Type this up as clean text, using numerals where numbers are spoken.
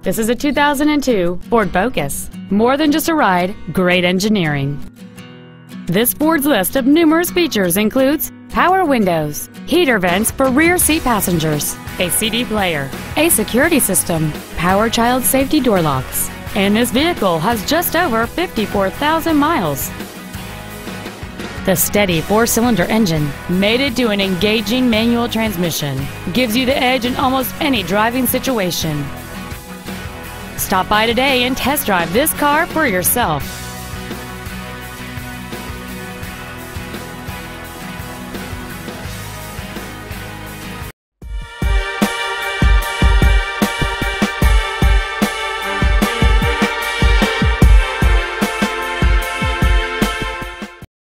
This is a 2002 Ford Focus. More than just a ride, great engineering. This Ford's list of numerous features includes power windows, heater vents for rear seat passengers, a CD player, a security system, power child safety door locks, and this vehicle has just over 54,000 miles. The steady 4-cylinder engine, mated to an engaging manual transmission, gives you the edge in almost any driving situation. Stop by today and test drive this car for yourself.